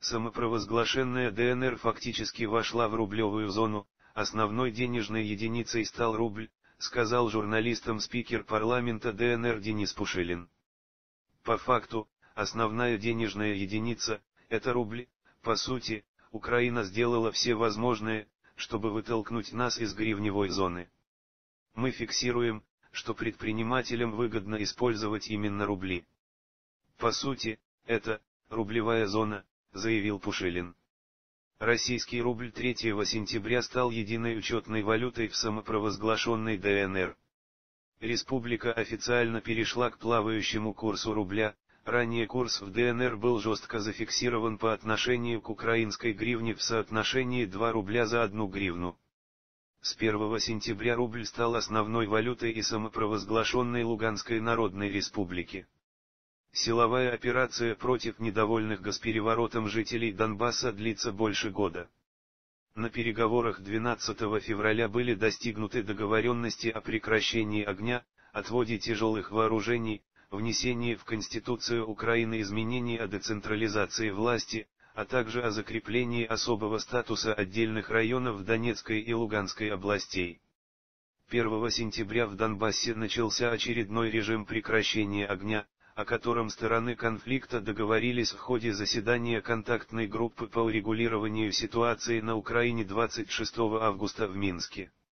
самопровозглашенная ДНР фактически вошла в рублевую зону, основной денежной единицей стал рубль, сказал журналистам спикер парламента ДНР Денис Пушилин. По факту, основная денежная единица – это рубль. По сути, Украина сделала все возможное, чтобы вытолкнуть нас из гривневой зоны. Мы фиксируем, что предпринимателям выгодно использовать именно рубли. По сути, это рублевая зона, заявил Пушилин. Российский рубль 3 сентября стал единой учетной валютой в самопровозглашенной ДНР. Республика официально перешла к плавающему курсу рубля. Ранее курс в ДНР был жестко зафиксирован по отношению к украинской гривне в соотношении 2 рубля за 1 гривну. С 1 сентября рубль стал основной валютой и самопровозглашенной Луганской Народной Республики. Силовая операция против недовольных госпереворотом жителей Донбасса длится больше года. На переговорах 12 февраля были достигнуты договоренности о прекращении огня, отводе тяжелых вооружений, внесении в Конституцию Украины изменений о децентрализации власти, а также о закреплении особого статуса отдельных районов Донецкой и Луганской областей. 1 сентября в Донбассе начался очередной режим прекращения огня, о котором стороны конфликта договорились в ходе заседания контактной группы по урегулированию ситуации на Украине 26 августа в Минске.